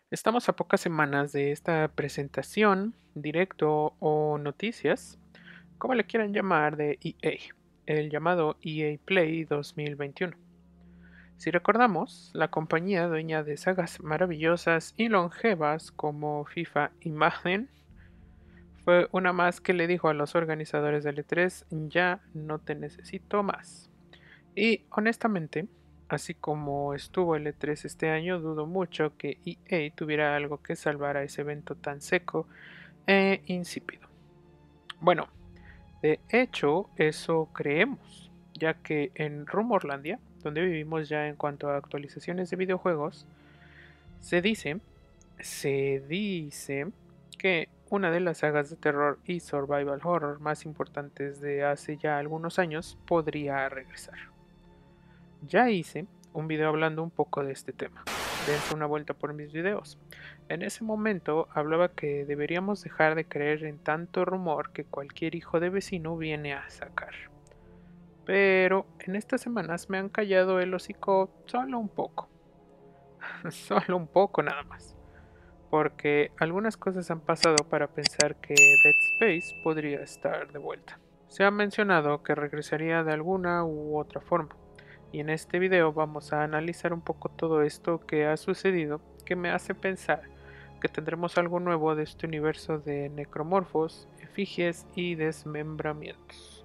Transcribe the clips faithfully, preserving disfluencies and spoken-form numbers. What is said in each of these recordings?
Estamos a pocas semanas de esta presentación, directo o noticias, como le quieran llamar, de E A, el llamado E A Play dos mil veintiuno. Si recordamos, la compañía dueña de sagas maravillosas y longevas como FIFA y Madden fue una más que le dijo a los organizadores del E tres: ya no te necesito más. Y honestamente, así como estuvo el E tres este año, dudo mucho que E A tuviera algo que salvar a ese evento tan seco e insípido. Bueno, de hecho, eso creemos, ya que en Rumorlandia, donde vivimos ya en cuanto a actualizaciones de videojuegos, se dice, se dice que una de las sagas de terror y survival horror más importantes de hace ya algunos años podría regresar. Ya hice un video hablando un poco de este tema. Dense una vuelta por mis videos. En ese momento hablaba que deberíamos dejar de creer en tanto rumor que cualquier hijo de vecino viene a sacar. Pero en estas semanas me han callado el hocico solo un poco. Solo un poco nada más. Porque algunas cosas han pasado para pensar que Dead Space podría estar de vuelta. Se ha mencionado que regresaría de alguna u otra forma, y en este video vamos a analizar un poco todo esto que ha sucedido, que me hace pensar que tendremos algo nuevo de este universo de necromorfos, efigies y desmembramientos.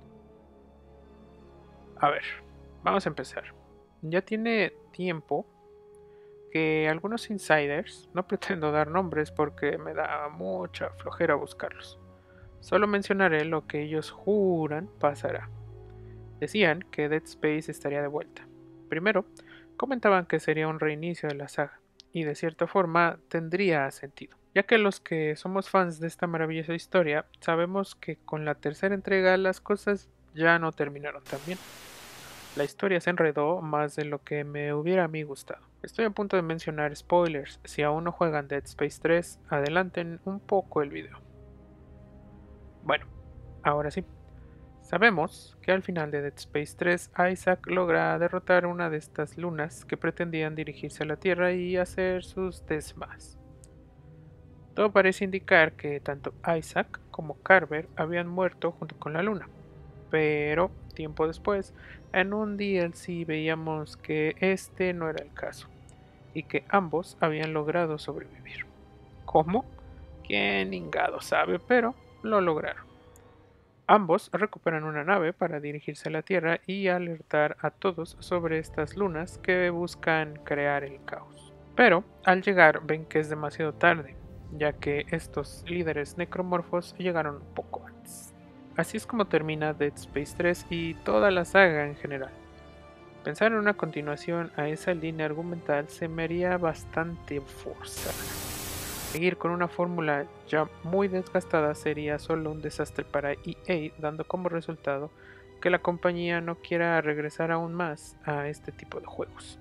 A ver, vamos a empezar. Ya tiene tiempo que algunos insiders, no pretendo dar nombres porque me da mucha flojera buscarlos, solo mencionaré lo que ellos juran pasará. Decían que Dead Space estaría de vuelta. Primero, comentaban que sería un reinicio de la saga, y de cierta forma tendría sentido, ya que los que somos fans de esta maravillosa historia sabemos que con la tercera entrega las cosas ya no terminaron tan bien. La historia se enredó más de lo que me hubiera a mí gustado. Estoy a punto de mencionar spoilers. Si aún no juegan Dead Space tres, adelanten un poco el video. Bueno, ahora sí. Sabemos que al final de Dead Space tres, Isaac logra derrotar una de estas lunas que pretendían dirigirse a la Tierra y hacer sus desmas. Todo parece indicar que tanto Isaac como Carver habían muerto junto con la luna, pero tiempo después, en un D L C veíamos que este no era el caso, y que ambos habían logrado sobrevivir. ¿Cómo? ¿Quién ingado sabe? Pero lo lograron. Ambos recuperan una nave para dirigirse a la Tierra y alertar a todos sobre estas lunas que buscan crear el caos. Pero al llegar ven que es demasiado tarde, ya que estos líderes necromorfos llegaron un poco antes. Así es como termina Dead Space tres y toda la saga en general. Pensar en una continuación a esa línea argumental se me haría bastante forzada. Seguir con una fórmula ya muy desgastada sería solo un desastre para E A, dando como resultado que la compañía no quiera regresar aún más a este tipo de juegos.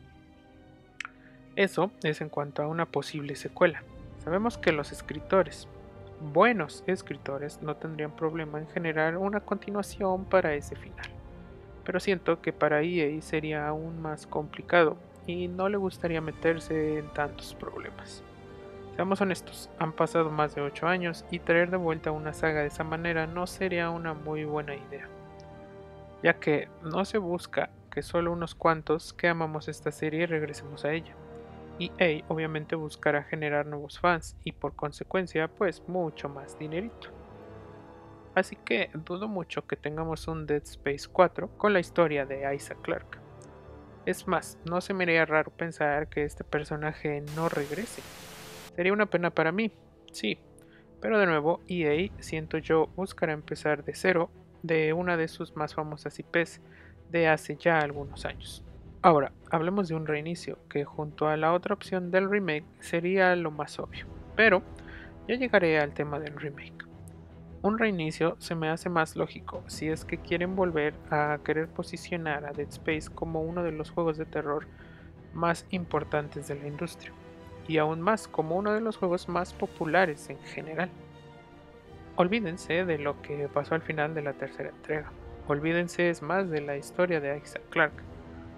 Eso es en cuanto a una posible secuela. Sabemos que los escritores, buenos escritores, no tendrían problema en generar una continuación para ese final. Pero siento que para E A sería aún más complicado y no le gustaría meterse en tantos problemas. Seamos honestos, han pasado más de ocho años y traer de vuelta una saga de esa manera no sería una muy buena idea, ya que no se busca que solo unos cuantos que amamos esta serie regresemos a ella. E A obviamente buscará generar nuevos fans y por consecuencia pues mucho más dinerito. Así que dudo mucho que tengamos un Dead Space cuatro con la historia de Isaac Clarke. Es más, no se me haría raro pensar que este personaje no regrese. Sería una pena para mí, sí, pero de nuevo E A, siento yo, buscará empezar de cero de una de sus más famosas I Ps de hace ya algunos años. Ahora, hablemos de un reinicio, que junto a la otra opción del remake sería lo más obvio, pero ya llegaré al tema del remake. Un reinicio se me hace más lógico si es que quieren volver a querer posicionar a Dead Space como uno de los juegos de terror más importantes de la industria, y aún más como uno de los juegos más populares en general. Olvídense de lo que pasó al final de la tercera entrega. Olvídense es más de la historia de Isaac Clarke.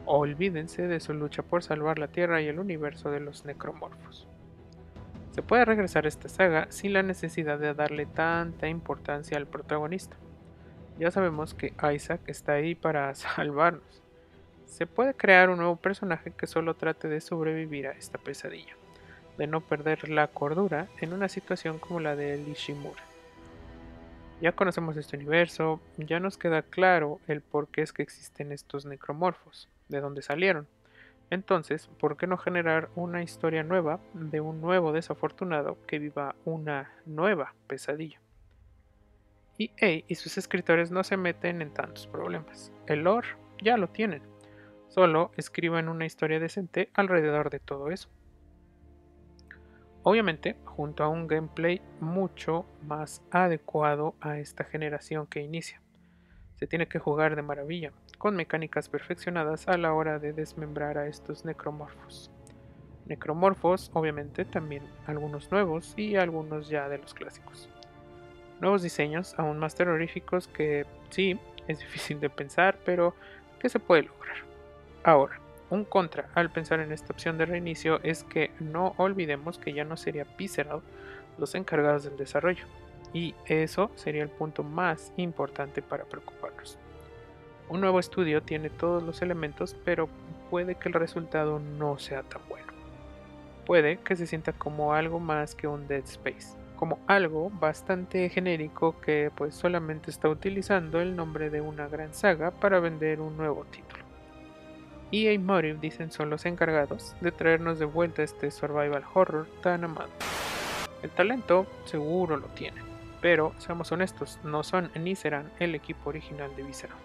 Olvídense de su lucha por salvar la Tierra y el universo de los necromorfos. Se puede regresar a esta saga sin la necesidad de darle tanta importancia al protagonista. Ya sabemos que Isaac está ahí para salvarnos. Se puede crear un nuevo personaje que solo trate de sobrevivir a esta pesadilla, de no perder la cordura en una situación como la de Ishimura. Ya conocemos este universo, ya nos queda claro el por qué es que existen estos necromorfos, de dónde salieron. Entonces, ¿por qué no generar una historia nueva de un nuevo desafortunado que viva una nueva pesadilla? E A y sus escritores no se meten en tantos problemas. El lore ya lo tienen. Solo escriban una historia decente alrededor de todo eso. Obviamente, junto a un gameplay mucho más adecuado a esta generación que inicia. Se tiene que jugar de maravilla, con mecánicas perfeccionadas a la hora de desmembrar a estos necromorfos. Necromorfos, obviamente, también algunos nuevos y algunos ya de los clásicos. Nuevos diseños aún más terroríficos que, sí, es difícil de pensar, pero que se puede lograr. Ahora, un contra al pensar en esta opción de reinicio es que no olvidemos que ya no sería Visceral los encargados del desarrollo, y eso sería el punto más importante para preocuparnos. Un nuevo estudio tiene todos los elementos, pero puede que el resultado no sea tan bueno. Puede que se sienta como algo más que un Dead Space, como algo bastante genérico que pues solamente está utilizando el nombre de una gran saga para vender un nuevo título. E A Motive dicen son los encargados de traernos de vuelta este survival horror tan amado. El talento seguro lo tienen, pero seamos honestos, no son ni serán el equipo original de Visceral.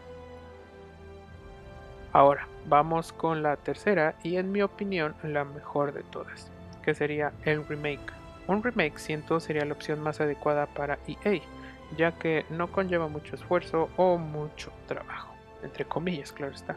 Ahora, vamos con la tercera y en mi opinión la mejor de todas, que sería el remake. Un remake siento sería la opción más adecuada para E A, ya que no conlleva mucho esfuerzo o mucho trabajo, entre comillas, claro está.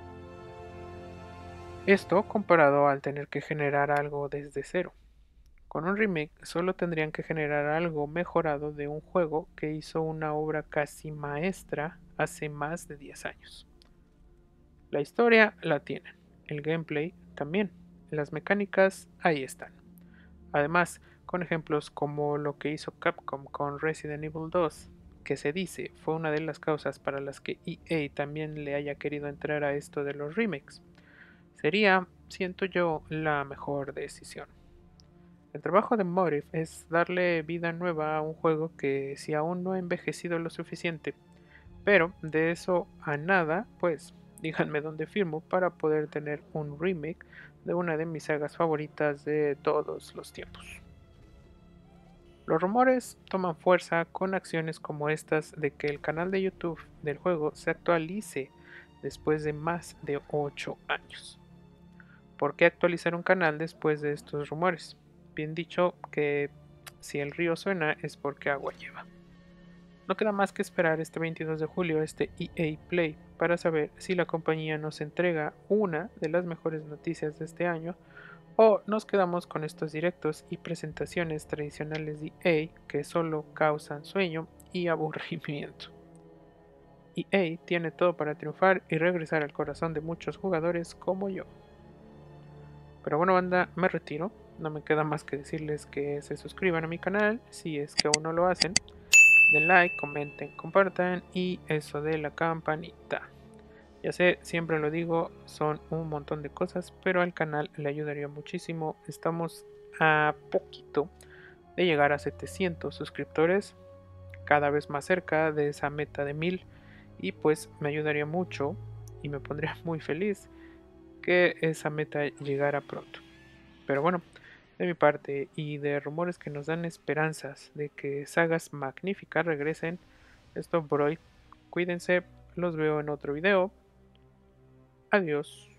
Esto comparado al tener que generar algo desde cero. Con un remake solo tendrían que generar algo mejorado de un juego que hizo una obra casi maestra hace más de diez años. La historia la tienen, el gameplay también, las mecánicas ahí están. Además, con ejemplos como lo que hizo Capcom con Resident Evil dos, que se dice fue una de las causas para las que E A también le haya querido entrar a esto de los remakes. Sería, siento yo, la mejor decisión. El trabajo de Motive es darle vida nueva a un juego que si aún no ha envejecido lo suficiente, pero de eso a nada, pues díganme dónde firmo para poder tener un remake de una de mis sagas favoritas de todos los tiempos. Los rumores toman fuerza con acciones como estas de que el canal de YouTube del juego se actualice después de más de ocho años. ¿Por qué actualizar un canal después de estos rumores? Bien dicho que si el río suena es porque agua lleva. No queda más que esperar este veintidós de julio este E A Play para saber si la compañía nos entrega una de las mejores noticias de este año o nos quedamos con estos directos y presentaciones tradicionales de E A que solo causan sueño y aburrimiento. E A tiene todo para triunfar y regresar al corazón de muchos jugadores como yo. Pero bueno, banda, me retiro. No me queda más que decirles que se suscriban a mi canal si es que aún no lo hacen. Den like, comenten, compartan y eso de la campanita. Ya sé, siempre lo digo, son un montón de cosas, pero al canal le ayudaría muchísimo. Estamos a poquito de llegar a setecientos suscriptores, cada vez más cerca de esa meta de mil, y pues me ayudaría mucho y me pondría muy feliz que esa meta llegara pronto. Pero bueno, de mi parte y de rumores que nos dan esperanzas de que sagas magníficas regresen, esto por hoy. Cuídense, los veo en otro video. Adiós.